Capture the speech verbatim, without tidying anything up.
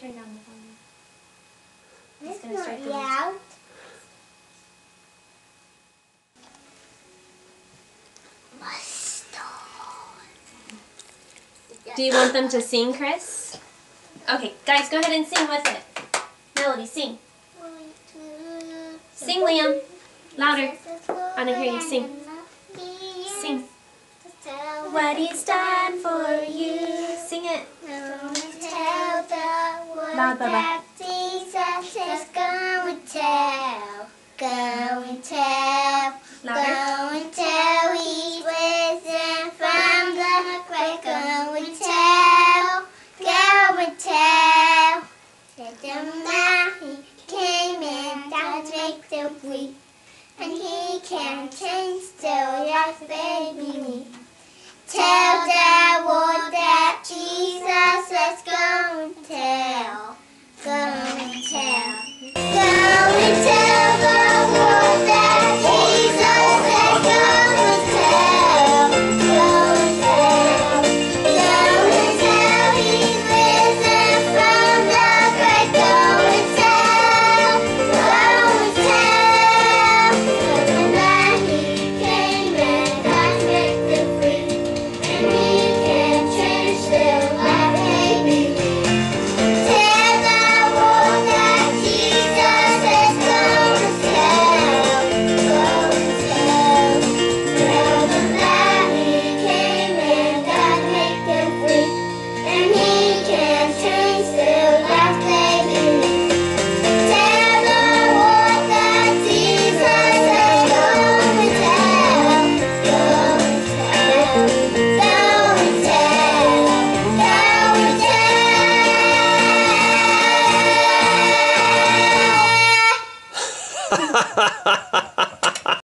turn down the volume. It's gonna not start the loud. Do you want them to sing, Chris? Okay, guys, go ahead and sing with it. Melody, sing. Sing, Liam. Louder. I want to hear you sing. Sing. What he's done for you. Sing it. Tell the world Loud, Baba. that Jesus is go and tell. Go and tell. Louder. Go and tell he's risen from the grave. Go and tell. Go and tell. Let them know he came and died to make them free. And he can change the life baby me. Tell the world that Jesus is go and tell. Go and tell.